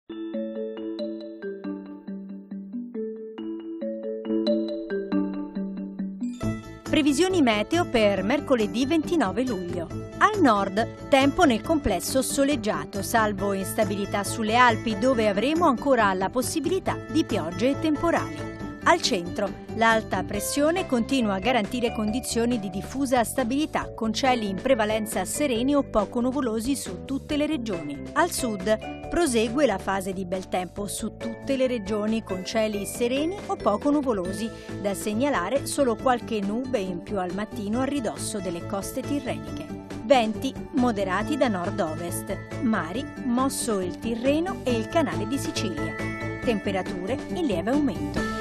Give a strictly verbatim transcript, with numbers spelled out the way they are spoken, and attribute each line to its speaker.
Speaker 1: Previsioni meteo per mercoledì ventinove luglio. Al nord, tempo nel complesso soleggiato, salvo instabilità sulle Alpi, dove avremo ancora la possibilità di piogge e temporali. Al centro, l'alta pressione continua a garantire condizioni di diffusa stabilità, con cieli in prevalenza sereni o poco nuvolosi su tutte le regioni. Al sud, prosegue la fase di bel tempo su tutte le regioni, con cieli sereni o poco nuvolosi, da segnalare solo qualche nube in più al mattino a ridosso delle coste tirreniche. Venti moderati da nord-ovest, mari mosso il Tirreno e il canale di Sicilia. Temperature in lieve aumento.